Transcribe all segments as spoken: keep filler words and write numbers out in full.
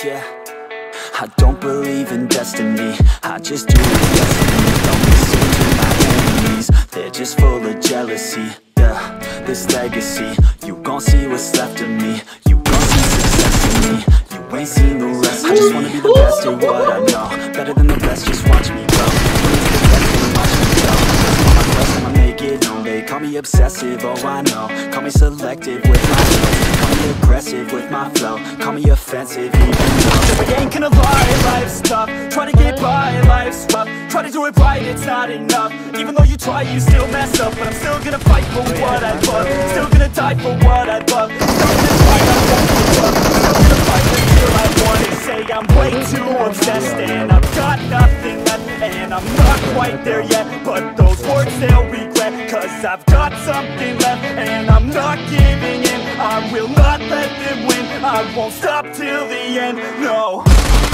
yeah. I don't believe in destiny, I just do it destiny. Don't listen to my enemies, they're just full of jealousy. Yeah, this legacy, you gon' see what's left of me. You gon' see success in me, you ain't seen the rest. I just wanna be the best at what I know, better than the best, just watch me go. Watch me go, on my quest, I'ma make it known. They call me obsessive, oh I know. Call me selective with my flow, call me aggressive with my flow, call me offensive even though I ain't gonna lie, life's tough. Try to get by, life's rough. Try to do it right, it's not enough. Even though you try, you still mess up. But I'm still gonna fight for what I love, still gonna die for what I love. Still gonna fight, I won't give up. Still gonna fight until I want it. Say I'm way too obsessed and I've got nothing left, and I'm not quite there yet, but those words they'll regret. Cause I've got something left and I'm not giving in. I will not let them win, I won't stop till the end, no.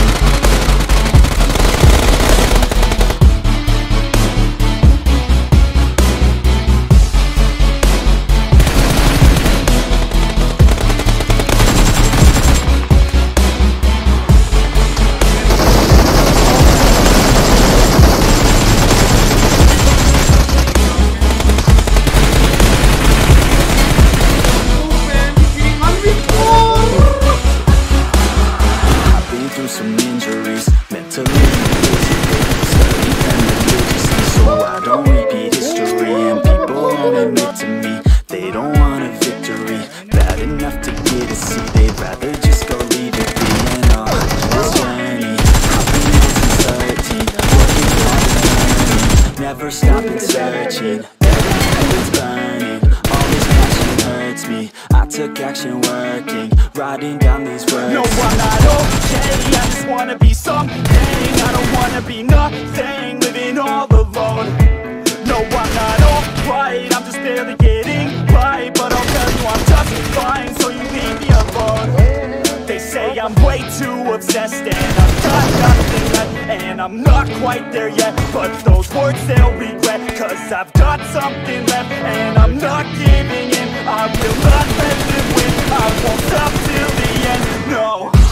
Never stopping searching, everything's burning. All this passion hurts me, I took action working, writing down these words. No, I'm not okay, I just wanna be something. I don't wanna be nothing, living all alone. No, I'm not alright, I'm just barely getting by. But I'll tell you I'm just fine, so you leave me alone. They say I'm way too obsessed and I've got nothing left, and I'm not quite there yet, but those words they'll regret. Cause I've got something left and I'm not giving in. I will not let them win, I won't stop till the end, no.